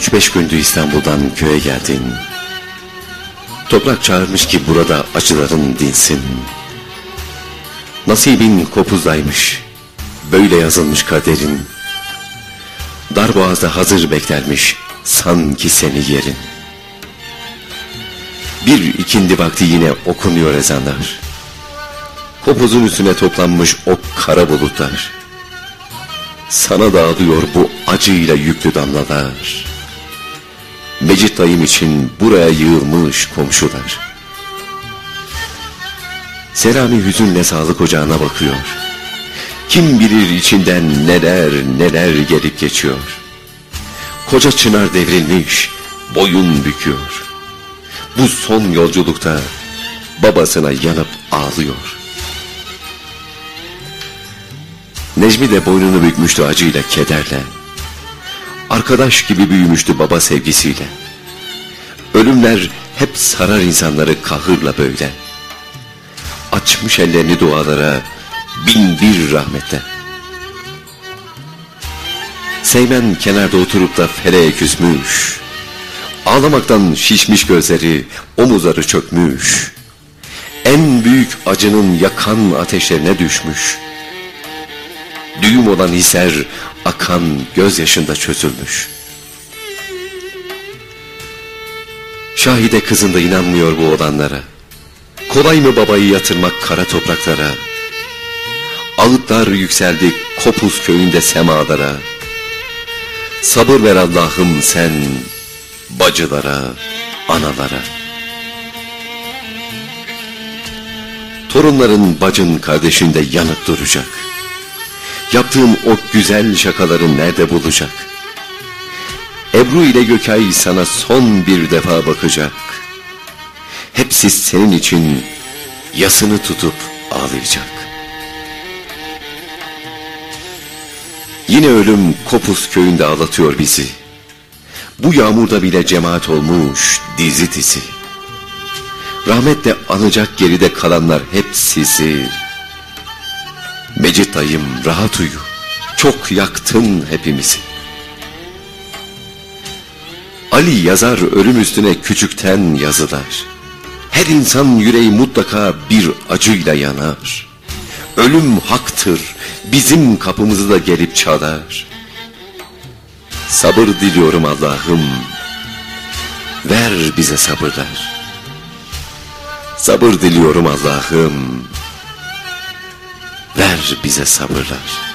3-5 gündü İstanbul'dan köye geldin. Toprak çağırmış ki burada acıların dinsin. Nasibin kopuzdaymış, böyle yazılmış kaderin. Darboğaz'da hazır beklermiş sanki seni yerin. Bir ikindi vakti yine okunuyor ezanlar. Kopuzun üstüne toplanmış o kara bulutlar. Sana dağılıyor bu acıyla yüklü damlalar. Mecit dayım için buraya yığılmış komşular. Selami hüzünle sağlık ocağına bakıyor. Kim bilir içinden neler neler gelip geçiyor. Koca çınar devrilmiş, boyun büküyor. Bu son yolculukta babasına yanıp ağlıyor. Necmi de boynunu bükmüştü acıyla, kederle. Arkadaş gibi büyümüştü baba sevgisiyle. Ölümler hep sarar insanları kahırla böyle. Açmış ellerini dualara, bin bir rahmete. Seymen kenarda oturup da feleğe küsmüş. Ağlamaktan şişmiş gözleri, omuzları çökmüş. En büyük acının yakan ateşlerine düşmüş. Düğüm olan hisler akan gözyaşında çözülmüş. Şahide kızında inanmıyor bu olanlara. Kolay mı babayı yatırmak kara topraklara? Ağıtlar yükseldi Kopuz köyünde semalara. Sabır ver Allah'ım sen bacılara, analara. Torunların bacın kardeşinde yanık duracak. Yaptığım o güzel şakaları nerede bulacak? Ebru ile Gökay sana son bir defa bakacak. Hepsi senin için yasını tutup ağlayacak. Yine ölüm Kopuz köyünde ağlatıyor bizi. Bu yağmurda bile cemaat olmuş dizi dizi. Rahmetle anacak geride kalanlar hep sizi. Mecit dayım rahat uyu, çok yaktın hepimizi. Ali yazar ölüm üstüne küçükten yazılar. Her insan yüreği mutlaka bir acıyla yanar. Ölüm haktır, bizim kapımızı da gelip çalar. Sabır diliyorum Allah'ım, ver bize sabırlar. Sabır diliyorum Allah'ım, ver bize sabırlar.